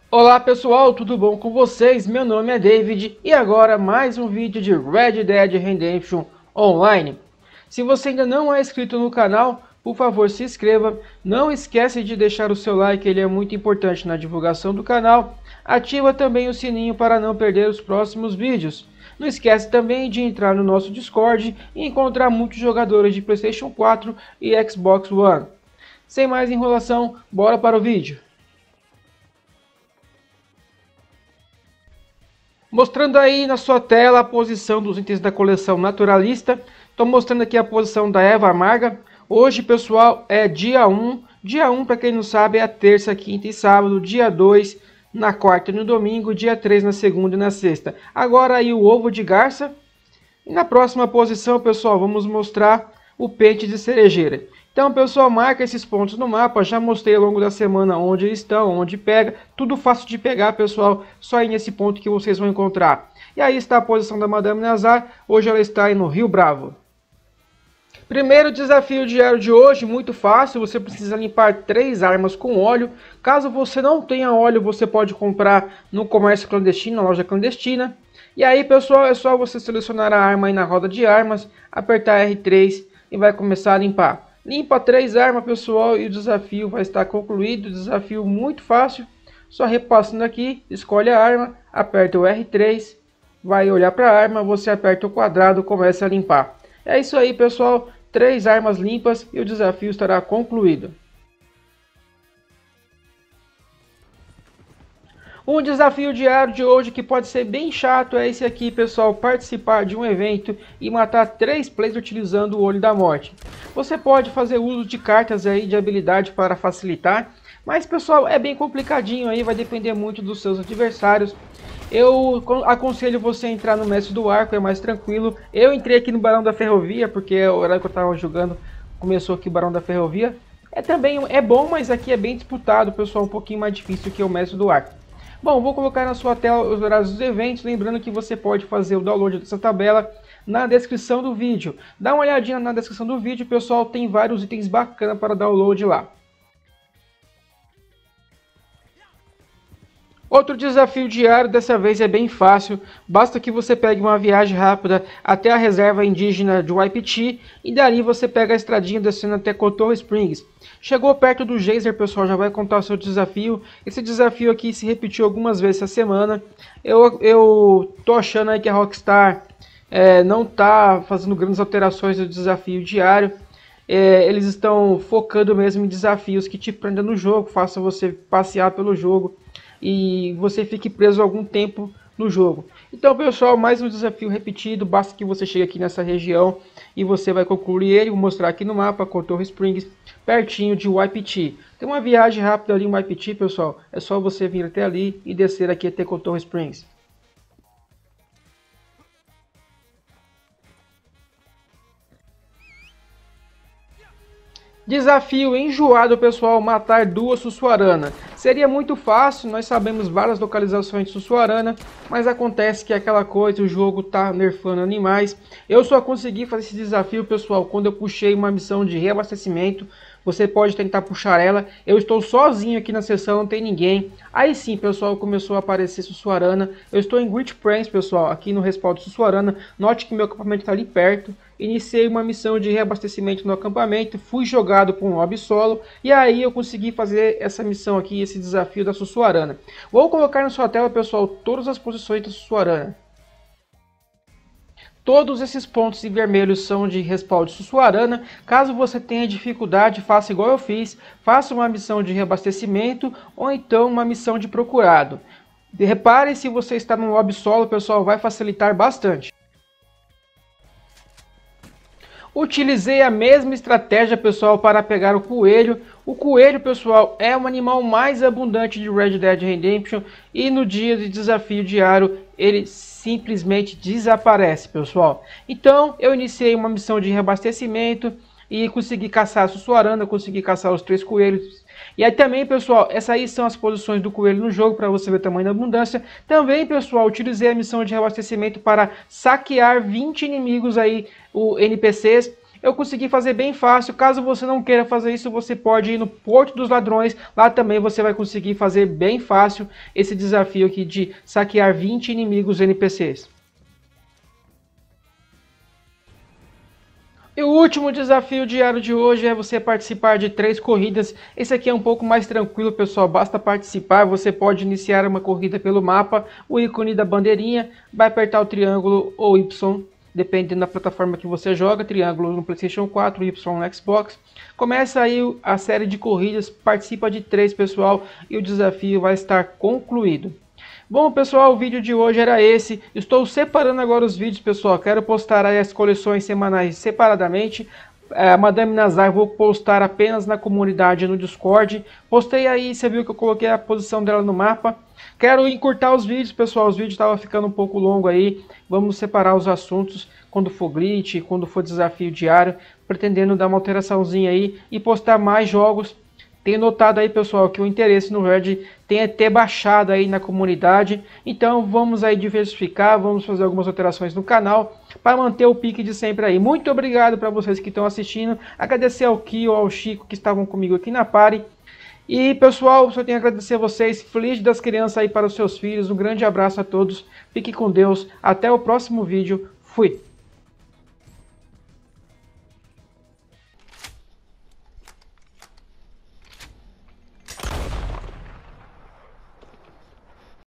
Olá pessoal, tudo bom com vocês? Meu nome é David e agora mais um vídeo de Red Dead Redemption Online. Se você ainda não é inscrito no canal, por favor se inscreva. Não esquece de deixar o seu like, ele é muito importante na divulgação do canal. Ativa também o sininho para não perder os próximos vídeos. Não esquece também de entrar no nosso Discord e encontrar muitos jogadores de PlayStation 4 e Xbox One. Sem mais enrolação, bora para o vídeo. Mostrando aí na sua tela a posição dos itens da coleção naturalista. Estou mostrando aqui a posição da erva amarga. Hoje, pessoal, é dia 1. Dia 1, para quem não sabe, é a terça, quinta e sábado. Dia 2, na quarta e no domingo. Dia 3, na segunda e na sexta. Agora aí o ovo de garça. E na próxima posição, pessoal, vamos mostrar o pente de cerejeira. Então, pessoal, marca esses pontos no mapa. Já mostrei ao longo da semana onde eles estão, onde pega. Tudo fácil de pegar, pessoal. Só ir nesse ponto que vocês vão encontrar. E aí está a posição da Madame Nazar. Hoje ela está aí no Rio Bravo. Primeiro desafio diário de hoje, muito fácil. Você precisa limpar 3 armas com óleo. Caso você não tenha óleo, você pode comprar no comércio clandestino, na loja clandestina. E aí, pessoal, é só você selecionar a arma aí na roda de armas, apertar R3 e vai começar a limpar. Limpa 3 armas, pessoal, e o desafio vai estar concluído. Desafio muito fácil. Só repassando aqui, escolhe a arma, aperta o R3, vai olhar para a arma, você aperta o quadrado, começa a limpar. É isso aí, pessoal. 3 armas limpas e o desafio estará concluído. Um desafio diário de hoje que pode ser bem chato é esse aqui, pessoal. Participar de um evento e matar 3 players utilizando o Olho da Morte. Você pode fazer uso de cartas aí de habilidade para facilitar. Mas, pessoal, é bem complicadinho aí. Vai depender muito dos seus adversários. Eu aconselho você a entrar no Mestre do Arco, é mais tranquilo. Eu entrei aqui no Barão da Ferrovia, porque é o horário que eu estava jogando. Começou aqui o Barão da Ferrovia. Também é bom, mas aqui é bem disputado, pessoal. Um pouquinho mais difícil que o Mestre do Arco. Bom, vou colocar na sua tela os horários dos eventos, lembrando que você pode fazer o download dessa tabela na descrição do vídeo. Dá uma olhadinha na descrição do vídeo, pessoal, tem vários itens bacanas para download lá. Outro desafio diário, dessa vez é bem fácil, basta que você pegue uma viagem rápida até a reserva indígena de Wapiti e dali você pega a estradinha descendo até Cotorro Springs. Chegou perto do geyser, pessoal, já vai contar o seu desafio. Esse desafio aqui se repetiu algumas vezes essa semana. Eu tô achando aí que a Rockstar não tá fazendo grandes alterações no desafio diário. Eles estão focando mesmo em desafios que te prendam no jogo, façam você passear pelo jogo e você fique preso algum tempo no jogo. Então, pessoal, mais um desafio repetido. Basta que você chegue aqui nessa região e você vai concluir ele. Vou mostrar aqui no mapa, Cotorro Springs, pertinho de Wapiti. Tem uma viagem rápida ali em Wapiti, pessoal. É só você vir até ali e descer aqui até Cotorro Springs. Desafio enjoado, pessoal, matar 2 Sussuarana. Seria muito fácil, nós sabemos várias localizações de Sussuarana, mas acontece que é aquela coisa, o jogo tá nerfando animais. Eu só consegui fazer esse desafio, pessoal, quando eu puxei uma missão de reabastecimento. Você pode tentar puxar ela. Eu estou sozinho aqui na sessão, não tem ninguém. Aí sim, pessoal, começou a aparecer Sussuarana. Eu estou em Great Plains, pessoal, aqui no respaldo de Sussuarana. Note que meu acampamento está ali perto. Iniciei uma missão de reabastecimento no acampamento. Fui jogado por um mob solo. E aí eu consegui fazer essa missão aqui, esse desafio da Sussuarana. Vou colocar na sua tela, pessoal, todas as posições da Sussuarana. Todos esses pontos em vermelho são de respaldo de Sussuarana. Caso você tenha dificuldade, faça igual eu fiz. Faça uma missão de reabastecimento ou então uma missão de procurado. Repare se você está no mob solo, pessoal, vai facilitar bastante. Utilizei a mesma estratégia, pessoal, para pegar o coelho. O coelho, pessoal, é o animal mais abundante de Red Dead Redemption. E no dia de desafio diário, ele simplesmente desaparece, pessoal. Então, eu iniciei uma missão de reabastecimento e consegui caçar a Sussuarana, consegui caçar os 3 coelhos. E aí também, pessoal, essas aí são as posições do coelho no jogo, para você ver o tamanho da abundância. Também, pessoal, utilizei a missão de reabastecimento para saquear 20 inimigos aí, o NPCs. eu consegui fazer bem fácil. Caso você não queira fazer isso, você pode ir no Porto dos Ladrões. Lá também você vai conseguir fazer bem fácil esse desafio aqui de saquear 20 inimigos NPCs. E o último desafio diário de hoje é você participar de 3 corridas. Esse aqui é um pouco mais tranquilo, pessoal. Basta participar. Você pode iniciar uma corrida pelo mapa, o ícone da bandeirinha, vai apertar o triângulo ou Y, dependendo da plataforma que você joga, triângulo no PlayStation 4, Y no Xbox. Começa aí a série de corridas, participa de 3, pessoal, e o desafio vai estar concluído. Bom, pessoal, o vídeo de hoje era esse. Estou separando agora os vídeos, pessoal. Quero postar aí as coleções semanais separadamente. A Madame Nazar vou postar apenas na comunidade no Discord. Postei aí, você viu que eu coloquei a posição dela no mapa. Quero encurtar os vídeos, pessoal. Os vídeos estavam ficando um pouco longos aí. Vamos separar os assuntos quando for glitch, quando for desafio diário. Pretendendo dar uma alteraçãozinha aí e postar mais jogos. Tenho notado aí, pessoal, que o interesse no Red tem até baixado aí na comunidade. Então vamos aí diversificar, vamos fazer algumas alterações no canal para manter o pique de sempre aí. Muito obrigado para vocês que estão assistindo. Agradecer ao Kio, ao Chico que estavam comigo aqui na party. E pessoal, só tenho a agradecer a vocês. Feliz das crianças aí para os seus filhos. Um grande abraço a todos. Fique com Deus. Até o próximo vídeo. Fui!